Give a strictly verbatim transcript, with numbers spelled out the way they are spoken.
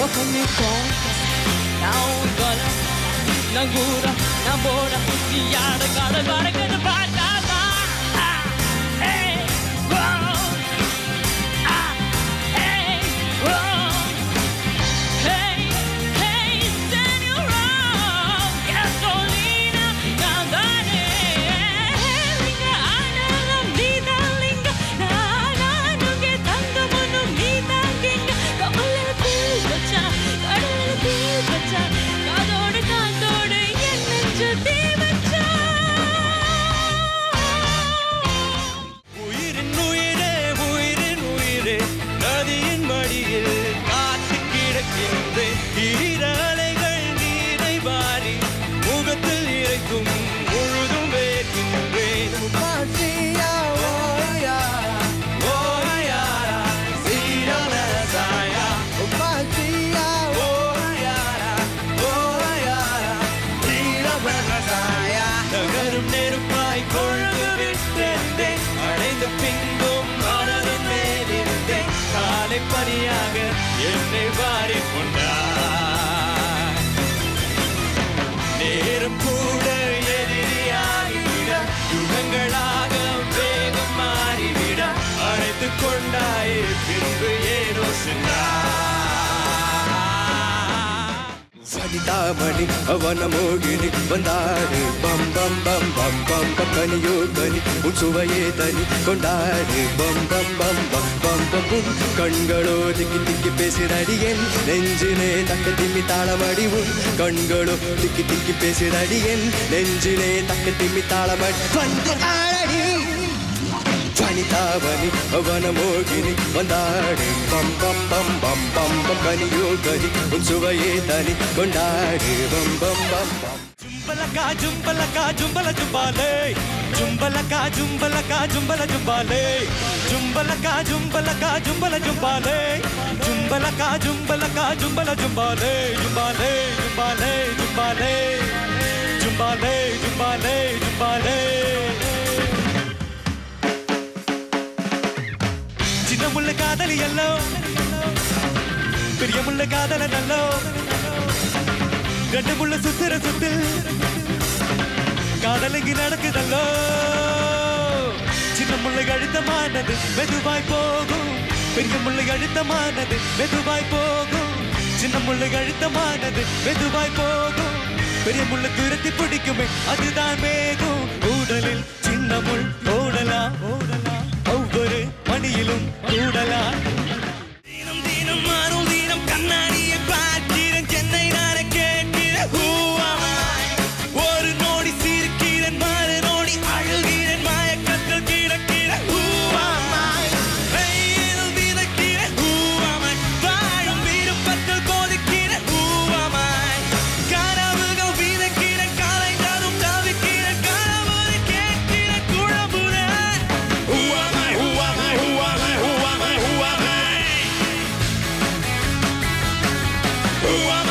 me contas. Now gonna, nagura, nabora, yada gada bara gada bara. Hey, whoa, ah, hey, whoa, hey, hey, senora, gasolina, nandane, linga, ana, mina, linga, na, na, nunge, tanga, manu, mina, ginga, kabale, bil, bacha, kadale, bil, bacha, kadode, kadode, yenenju, di, bacha. உயிரின் உயிரே உயிரின் உயிரே நதியின் மடியில் காத்து கிடக்கின்றேன் ஈரலைகள் நீரை வாரி முகத்தில் இறைக்கும் முழுதும் வேர்க்கின்றேன் பாசியா ஓயா ஓயா சீரலசாயா பாசியா ஓயா ஓயா சீரலசாயா நகரும் நெருப்பாய் கொழுந்து விட்டேன் அடைந்த பின்பும் மனதின் மேலிருந்தேன் காலை பனியாக என்னை வாரிக் கொண்டார் நேரம் கூட எதிரியாகிவிட யுகங்களாக வேகம் மாறிவிட அழைத்துக் கொண்டாயே பின்பு ஏதோ சென்றார் சனிதாமணி அவன மோகினி வந்தாடு பம் பம் பம் பம் பம் பம் கனியோ கனி உன் சுவையே தனி கொண்டாடு பம் பம் பம் பம் பம் பம் உன் கண்களோ திக்கி திக்கி பேசுதடி என் நெஞ்சிலே தக்க திம்மி தாளமடி உன் கண்களோ திக்கி திக்கி பேசுதடி என் நெஞ்சிலே தக்க திம்மி தாளமடி வந்து ஆளடி வனிதாவனி அவன மோகினி வந்தாடு பம் பம் பம் பம் பம் பம் கனியோ கனி உன் சுவையே தனி கொண்டாடு பம் பம் பம் பம் ஜும்பலகா ஜும்பலகா ஜும்பல ஜும்பாலே ஜும்பலகா ஜும்பலகா ஜும்பல ஜும்பாலே ஜும்பலகா ஜும்பலகா ஜும்பல ஜும்பாலே ஜும்பலகா ஜும்பலகா ஜும்பல ஜும்பாலே ஜும்பாலே ஜும்பாலே ஜும்பாலே ஜும்பாலே ஜும்பாலே ஜும்பாலே சின்னமுள்ள காதலி எல்லோ பிரியமுள்ள காதல நல்லோ ரெண்டு முள்ள சுத்துற சுத்து காதலங்கி நடக்குதல்லோ சின்ன முள்ளை அழுத்தமானது மெதுவாய் போகும் பெரிய முள்ளை அழுத்தமானது மெதுவாய் போகும் சின்ன முள்ளை அழுத்தமானது மெதுவாய் போகும் பெரிய முள்ளை துரத்தி பிடிக்குமே அதுதான் மேகும் ஊடலில் சின்ன முள் ஓடலாம் ஓடலாம் ஒவ்வொரு மணியிலும் கூடலாம் தினம் தினம் மாறும் தினம் கண்ணாடியை பார்க்கிறேன் சென்னை நாட கேட்கிறேன் ஒரு நோடி சிரிக்கிறேன் மாறு நோடி அழுகிறேன் மாயக்கற்கள் கிடக்கிறேன் விதைக்கிறேன் வாழும் விருப்பத்தில் கோதிக்கிறேன் கனவுகள் விதைக்கிறேன் காலை தரும் தவிக்கிறேன் கனவு கேட்கிறேன் குழம்புறேன் Who am I?